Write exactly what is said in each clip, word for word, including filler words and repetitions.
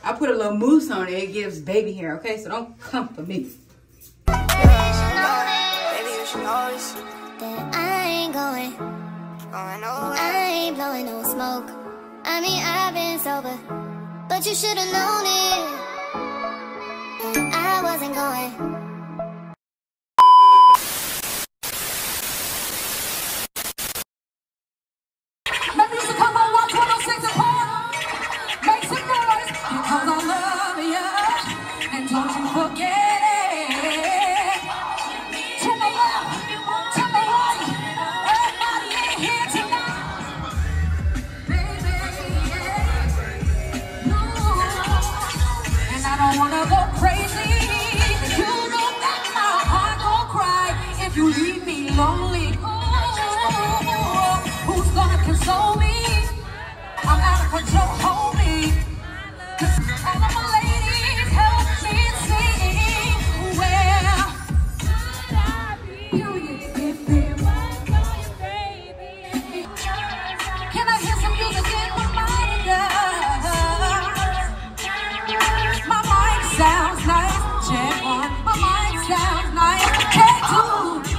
I put a little mousse on it. It gives baby hair, okay? So don't come for me. Baby, you should know this. I ain't going. I ain't blowing no smoke. I mean, I've been sober, but you should've known it. I wasn't going. You leave me lonely. Oh, who's gonna console me? I'm out of control, hold me. All of my ladies help me sing. Well, can I hear some music in my mind? My mic sounds nice. Check one. My mic sounds nice. Check two.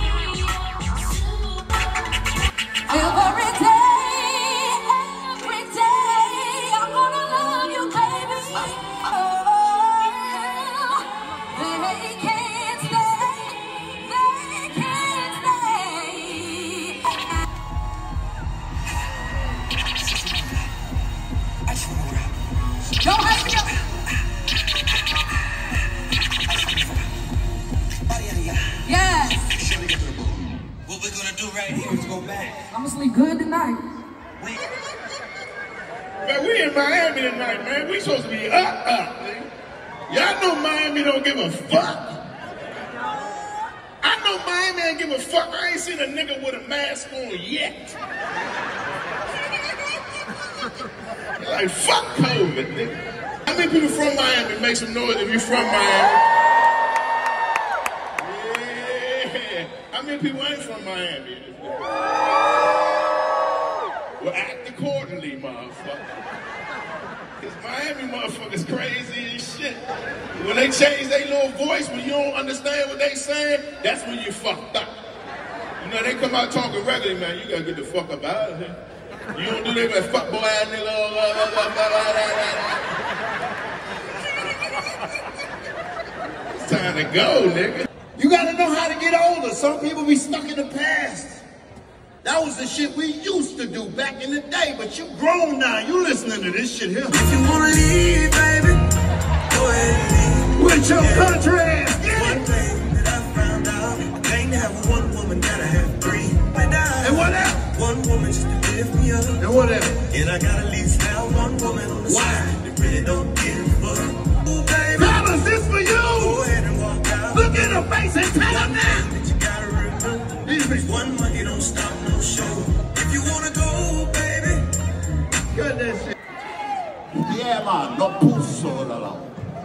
Every day, every day, I'm gonna love you, baby. Oh, they can't stay, they can't stay. Don't hurt me. Yes. What we're gonna do right here is go back. I'm gonna sleep good tonight. Man, we in Miami tonight, man. We supposed to be up, up, man. Y'all know Miami don't give a fuck. I know Miami ain't give a fuck. I ain't seen a nigga with a mask on yet. Like, fuck COVID, nigga. How many people from Miami? Make some noise if you from Miami. Yeah. How many people ain't from Miami? Well, act accordingly, motherfucker. Because Miami motherfuckers crazy as shit. When they change their little voice, when you don't understand what they saying, that's when you fucked up. You know, they come out talking regularly, man, you gotta get the fuck up out of here. You don't do that, like, fuck boy, ass nigga, blah, blah, blah, blah, blah, blah. It's time to go, nigga. You gotta know how to get older. Some people be stuck in the past. That was the shit we used to do back in the day, but you grown now. You listening to this shit here. If you wanna leave, baby, go ahead and leave. With your yeah. country ass. Yeah. One thing that I found out, I can't have one woman, gotta have three. And what else? One woman just to lift me up. And what else? And I gotta at least have one woman on the Why? side that really don't give a fuck. Oh, baby. Fellas, this for you. Go ahead and walk out. Look in her face and tell her now. That you gotta remember. These one money don't stop. If you wanna go, baby. Good that shit. Yeah, man, no pussy alone.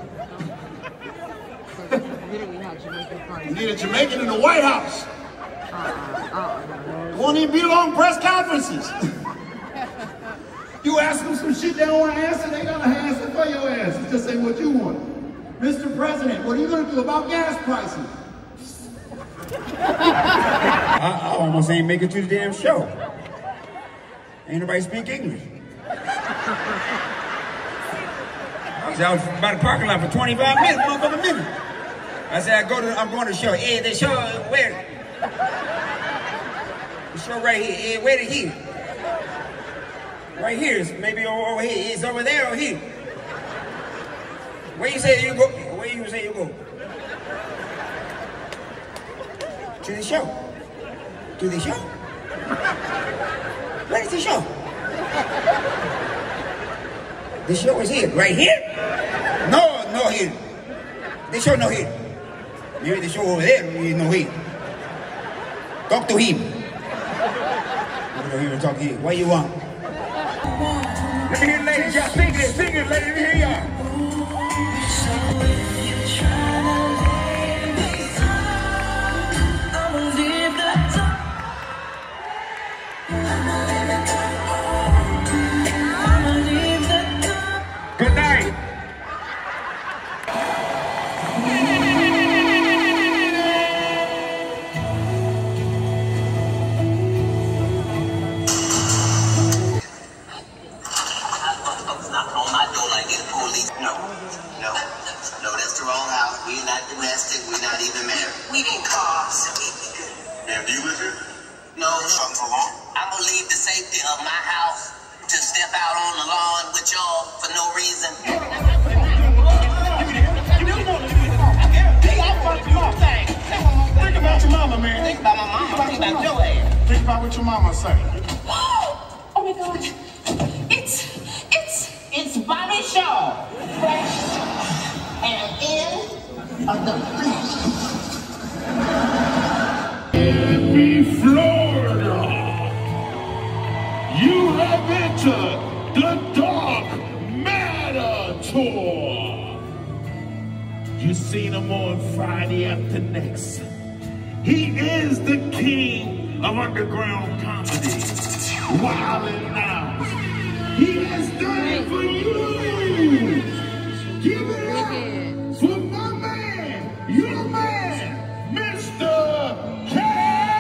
You need a Jamaican in the White House. You won't even be long press conferences. You ask them some shit they don't want to answer, they gotta answer for your ass. Just say what you want. Mister President, what are you gonna do about gas prices? I, I almost ain't make it to the damn show. Ain't nobody speak English. I was out by the parking lot for twenty-five minutes, motherfucking minute. I said, I go to, I'm going to the show. Hey, the show, where? The show right here. Hey, where is he? Right here. It's maybe over here. It's over there or here. Where you say you go? Where you say you go? To the show. To the show? Where is the show? The show is here. Right here? No, no here. The show no here. Maybe the show over there is no here. Talk to him. I don't even talk to him. What you want? Let me hear ladies, y'all sing it, sing it, let me hear y'all. Good night. We didn't call, so we be good. And do you live here? No, Something for long? I'm gonna leave the safety of my house to step out on the lawn with y'all for no reason. Think about your mama, man. Think about my mama. Think about your ass. Think about what your mama say. Oh my God. It's, it's, It's Bobby Shaw, fresh and in of the flesh. Happy Florida, you have entered the Dark Matter Tour. You seen him on Friday after next. He is the king of underground comedy. Wild and Out. He has done it for you. Give it up for my man, your man, Mister K.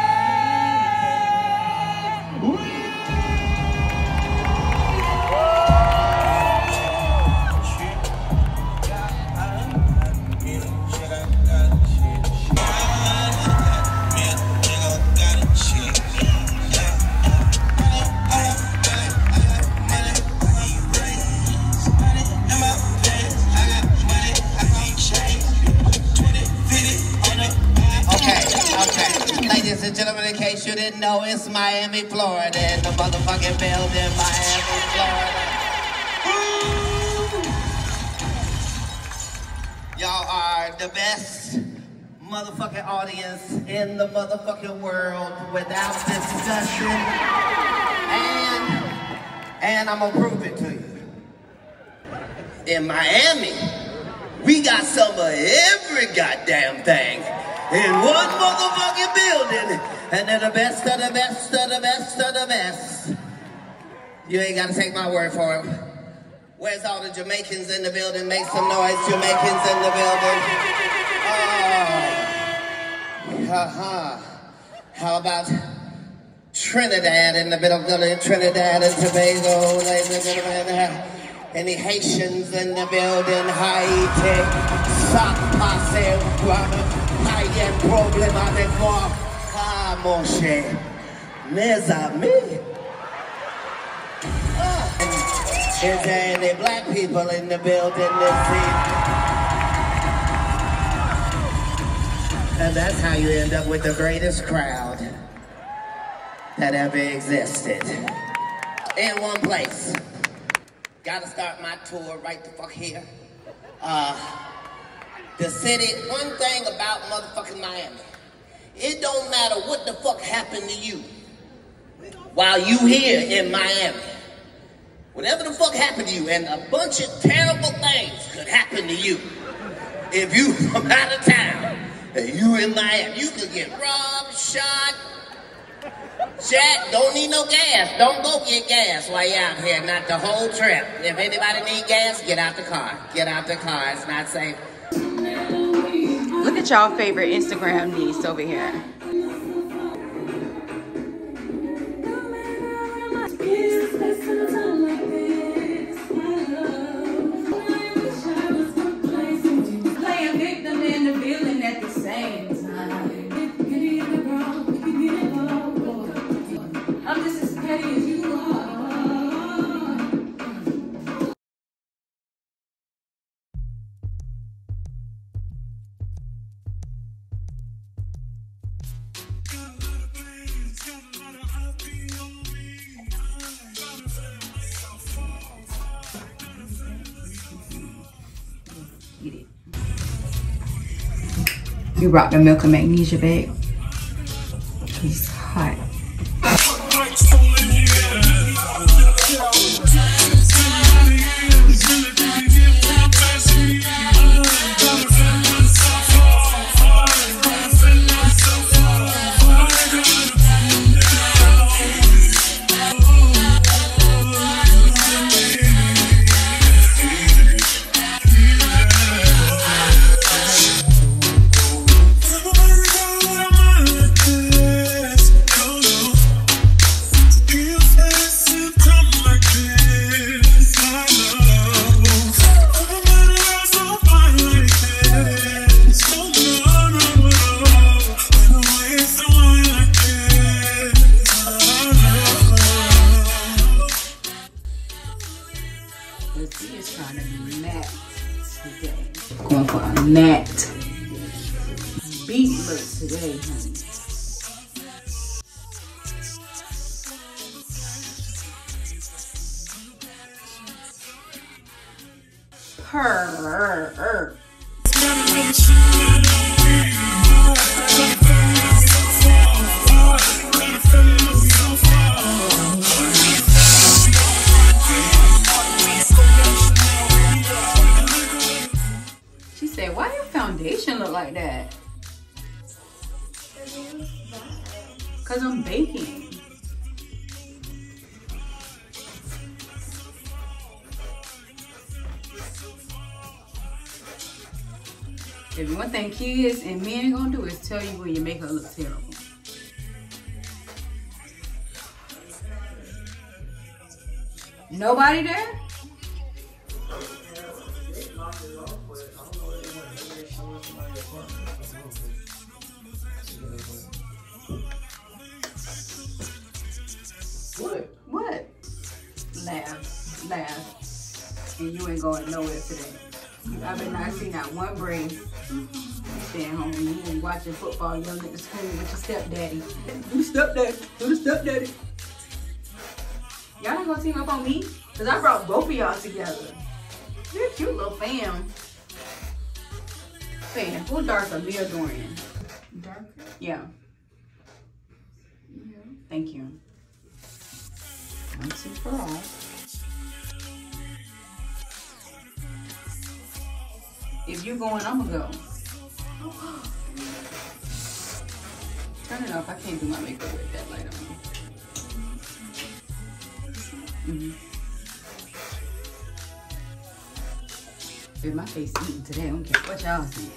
Ladies and gentlemen, in case you didn't know, it's Miami, Florida, in the motherfucking building, Miami, Florida. Woo! Y'all are the best motherfucking audience in the motherfucking world without discussion. And, and I'm gonna prove it to you. In Miami, we got some of every goddamn thing in one motherfucking building, and they're the best of the best of the best of the best. You ain't gotta take my word for it. Where's all the Jamaicans in the building? Make some noise, Jamaicans in the building. Oh, uh-huh. How about Trinidad in the middle of the Trinidad and Tobago, ladies and gentlemen. Any Haitians in the building? Haiti, Sac Passe, Haïtien problème avec moi. Ah, mon cher, mes amis. Ah. Is there any black people in the building this evening? And that's how you end up with the greatest crowd that ever existed. In one place. Gotta start my tour right the fuck here. Uh, the city, one thing about motherfucking Miami, it don't matter what the fuck happened to you while you here in Miami. Whatever the fuck happened to you, and a bunch of terrible things could happen to you. If you from out of town, and you in Miami, you could get robbed, shot. Jack, don't need no gas. Don't go get gas while you're out here, not the whole trip. If anybody need gas, get out the car. Get out the car, it's not safe. Look at y'all favorite Instagram niece over here. playing victim in the building at the same time. I'm just as petty as you are. Get it. You brought the milk and magnesia back. He's hot. Cause matte today. Going for a matte beat look today, honey. Purr. She said, why your foundation look like that? Cause I'm baking. If one thing kids and men gonna do is tell you when your makeup looks terrible. Nobody there? What? What? Laugh, laugh, and you ain't going nowhere today. I've been not seeing not one brace. You staying home and you ain't watching football, young at the school with your stepdaddy. Do the stepdaddy, do the stepdaddy. Y'all not gonna team up on me? Cause I brought both of y'all together. You're a cute little fam. Fam, who darker, me or Dorian? Darker? Yeah. Yeah. Thank you. One, two for all. If you're going, I'm gonna go. Turn it off. I can't do my makeup with that light on. Mm-hmm. Dude, my face eating today. I don't care what y'all see.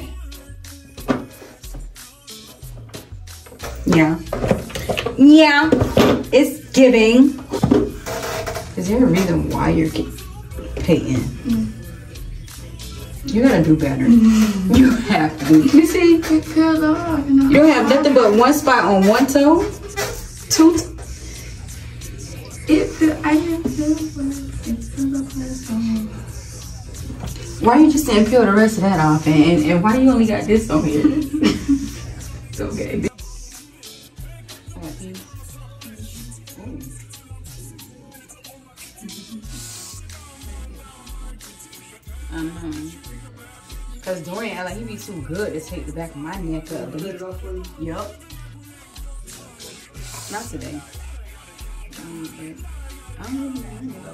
Yeah. Yeah. It's giving. Is there a reason why you're hating? Mm. You gotta do better. Mm. You have to. You see? You don't have nothing but one spot on one toe. Two. It, I Why you just didn't peel the rest of that off? And, and why you only got this on here? It's okay. Um, Cause Dorian act like he be too good to take the back of my neck up. Yup. Not today. Um, I don't know.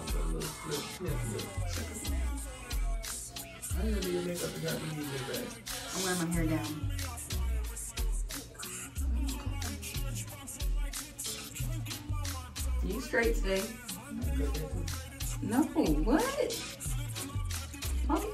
I'm wearing my hair down. You straight today? No, what? Oh.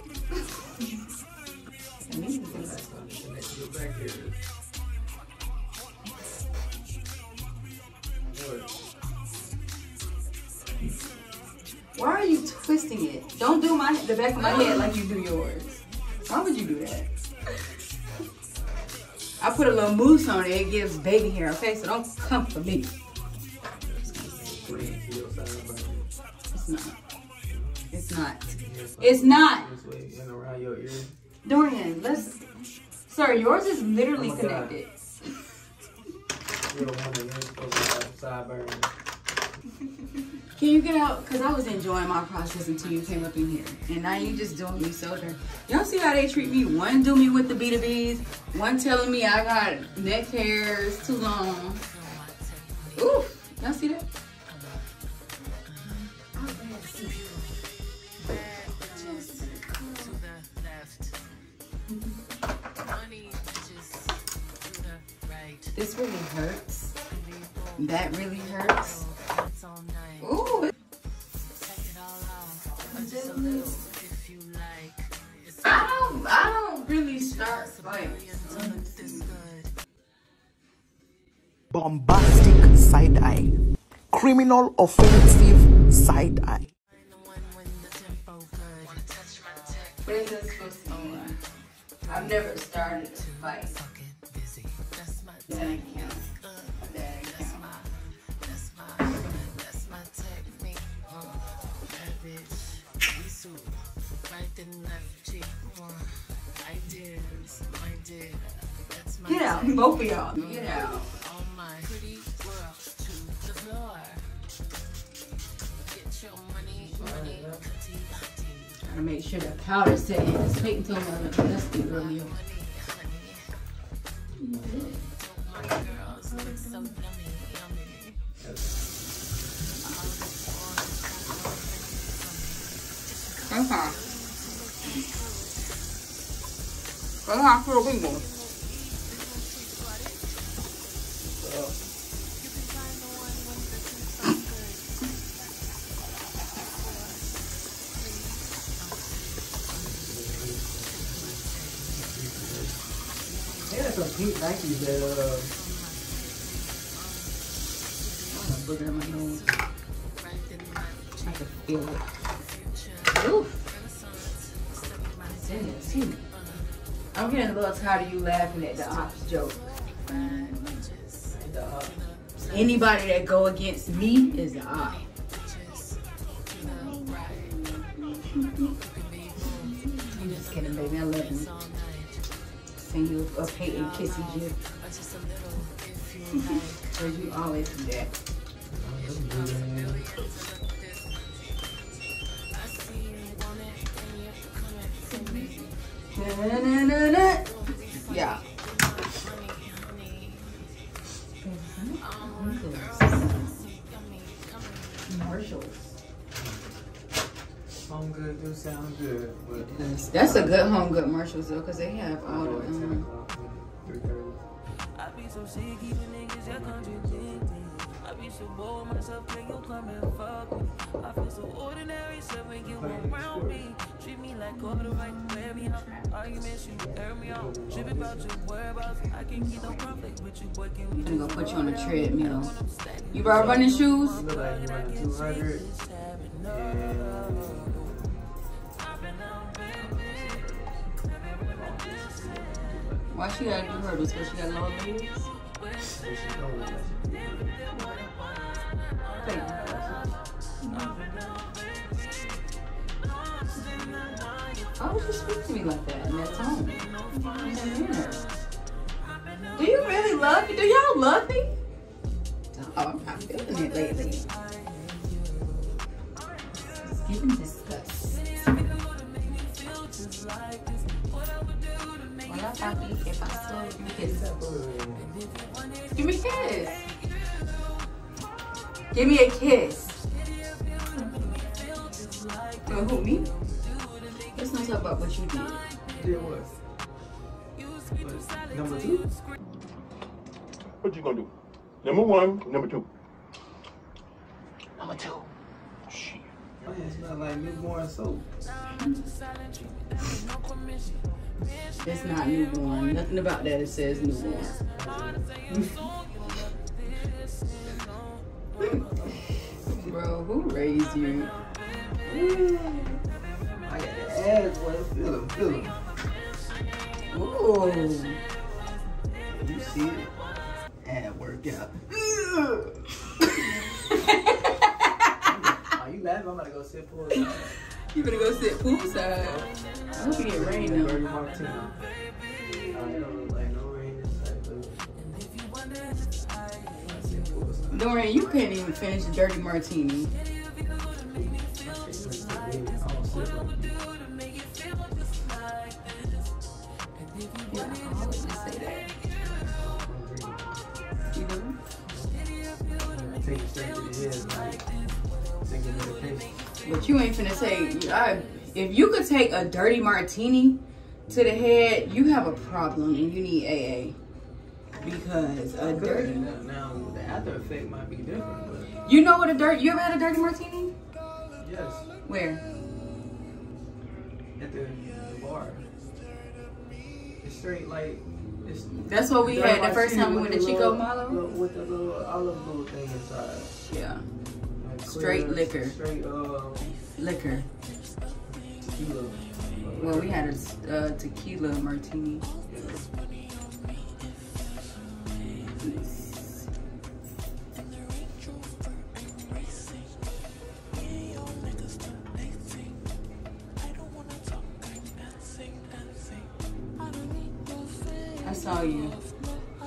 Why are you twisting it? Don't do my the back of my head like you do yours. Why would you do that? I put a little mousse on it. It gives baby hair, okay? So don't come for me. It's not. It's not. It's not. Dorian, let's... Sir, yours is literally connected. Can you get out? Because I was enjoying my process until you came up in here. And now you just doing me so dirty. Y'all see how they treat me? One do me with the B two Bs. One telling me I got neck hairs too long. Oof. Y'all see that? This really hurts. That really hurts. Ooh. I don't, I don't really start fights. Bombastic side eye. Criminal offensive side eye. What is this supposed to mean? I've never started a fight. That ain't count. That ain't count. Both of y'all. Get out. Gotta make sure the powder set in. It's waiting until I'm dusty earlier. Okay. Go on for a big one. Yeah, some pink Nikes that uh I'm booger in my nose. I can feel it. Oof. Seriously. I'm getting a little tired of you laughing at the ops joke. the op. Anybody that go against me is the op. I'm just kidding, baby. I love you. Send you a Peyton kissy gif. Cause you always do that. Na, na, na, na. Yeah. Commercials. Home Good do sound good, but That's a good Home Good commercials though, cause they have all the. Um, I be so sick, even niggas that contradict me. I be so bored myself, can you come and fuck me? I feel so ordinary, so when you around me, treat me like all the right, wear me out. Arguments, you air me out. Trip about your whereabouts. I can keep no conflict with you, boy. Can we I'm gonna put you on a treadmill. You brought running shoes? you look like you running two hundred. Why she gotta do hurdles? Cause she got long legs? Thank you. Why would you speak to me like that in that tone? In that manner? Do you really love me? Do y'all love me? Oh, I'm not feeling it lately. It's giving disgust. Hola, papi, ¿qué pasó? Give me a kiss. Give me a kiss. Give me a kiss. You wanna hoop me? Let's not talk about what you did. Did what? What? Number two? What you gonna do? Number one, number two. Number two. Shit. Oh, yeah, it smells like newborn soap. It's not newborn. Nothing about that it says newborn. Bro, who raised you? I got the ass, boy. Feel them, feel them. Ooh. You see it? And workout. Oh, You laughing? I'm gonna go sit poolside. you better go sit poolside. I hope you get rain though. Dirty Martini. I don't look like no rain inside, but Dorian, you can't even finish a dirty martini. Yeah, I always just say that. You do? take it straight to the head, like taking medication. But you ain't finna say, I, if you could take a dirty martini to the head, you have a problem and you need A A. Because a dirty... Now, the after effect might be different, but... You know what a dirty... You ever had a dirty martini? Yes. Where? At the, the bar. It's straight like... It's That's what we had the first time we went to Chico Malo? With the little olive little thing inside. Yeah. Like Straight clear, liquor. Straight uh, Liquor. tequila. Well, we had a uh, tequila martini. I saw you.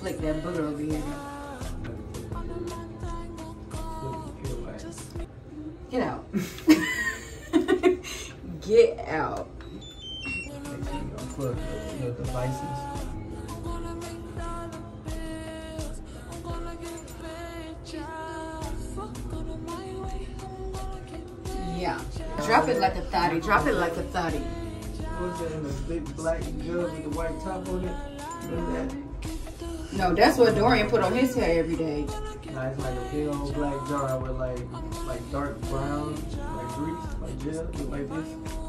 flick that booger over here. Get out. Get out. Unplug your devices. Yeah. Drop it like a thotty. Drop it like a thotty. What's that in the big black jug with the white top on it? Remember that? No, that's what Dorian put on his hair every day. Nah, it's like a big old black jar with like like dark brown, like grease, like gel, look like this.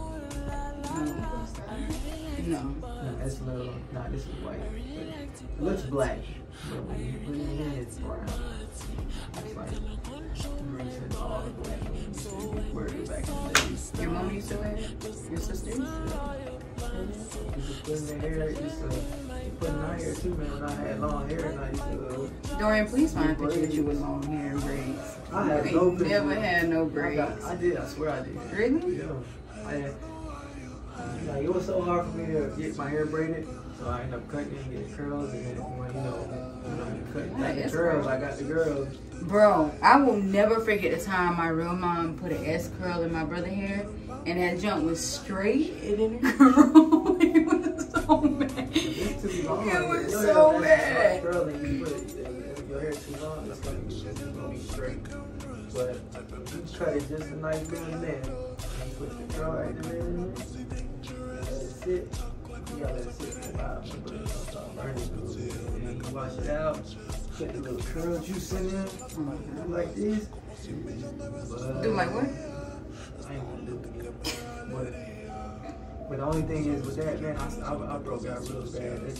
No. No, that's a little. Nah, this is white. It looks black, but when you put it in here, it's brown. It's like grease and all the black. Wear it back in the day. Your mom used to wear it? Your sister? You just put in the hair, just uh, put in my hair too, man. When I had long hair, and I used to. Uh, Dorian, please find a picture of you with long hair and braids. I had You no ain't picture. never had no I, braids. got, I did. I swear I did. Really? Yeah. I had, like, it was so hard for me to get my hair braided, so I ended up cutting and getting curls, and then when you know, when I'm cutting like the curls, I got the girls. Bro, I will never forget the time my real mom put an S curl in my brother's hair, and that junk was straight, and then it curled. It was so bad. It's too long. It was You know, so if bad. Curl and you put it, if your hair too long, it's gonna be, it's gonna be straight. But you cut it just a nice bit in there, and you put the curl right in there, and let it sit. You gotta let it sit for a while, but it's gonna start burning a little bit, and then you wash it out. Put the little curl juice in there, like this. But, Do like what? I ain't gonna do it. But, but the only thing is with that, man, I, I, I broke out real bad. That's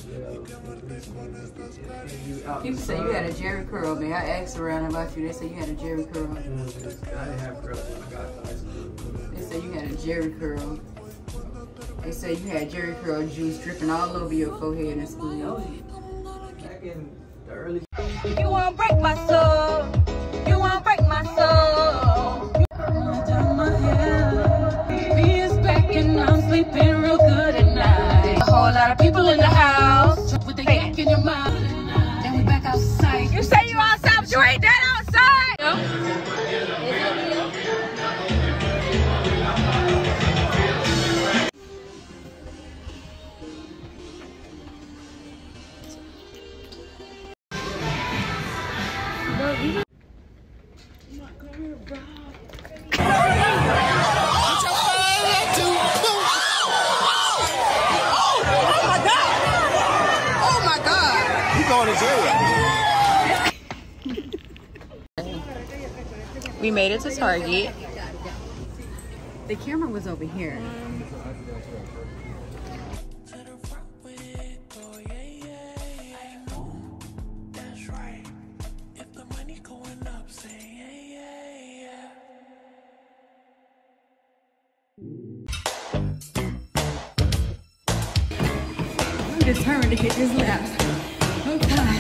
uh, People say you had a Jerry curl, man. I asked around about you. They say you had a Jerry curl. I didn't have curls when I got to high school. They say you had a Jerry curl. They say you had Jerry curl juice dripping all over your forehead in school. Back in the early. You won't break my soul. You won't break my soul. Down my hair. Baby is back and I'm sleeping real good at night. A whole lot of people in the house with the yak in your mouth. Then we back outside. You say you outside, but you ain't that outside. No? We made it to Target. The camera was over here. I'm determined to get this lap. Oh God.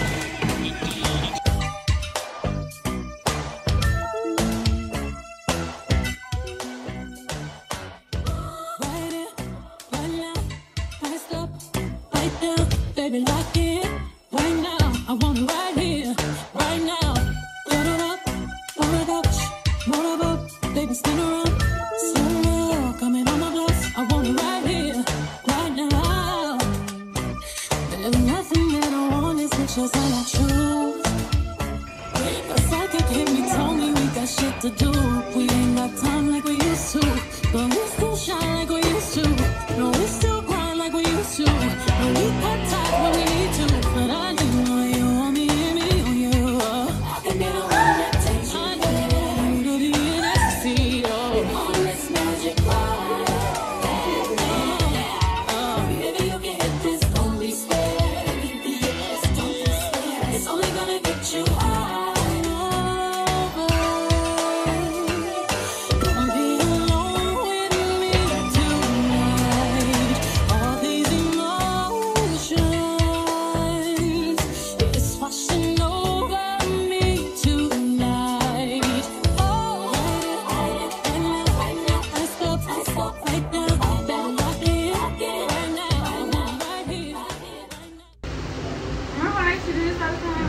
Baby, lock it right now. I want it right here, right now. Put it up, on the couch, roll it up, baby, spin around. Slow, coming on my glass. I want it right here, right now. There's nothing that I want is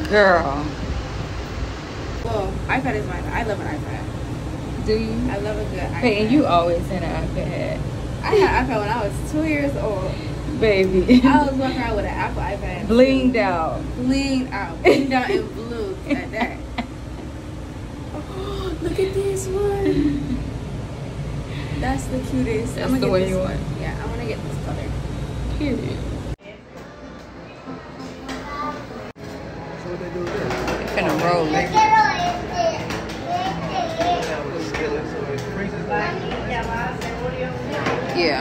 Girl. Well, iPad is my. I love an iPad. Do you? I love a good iPad. Hey, and you always had an iPad. I had an iPad when I was two years old. Baby. I was walking around with an Apple iPad. Blinged out. Blinged out. Blinged out in blue at that. Oh, look at this one. That's the cutest. That's I'm gonna the get one this you one. want. Yeah, I'm gonna get this color. Period. So what they do with this? Finna roll it. Yeah.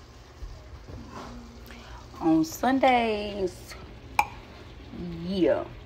On Sundays, yeah.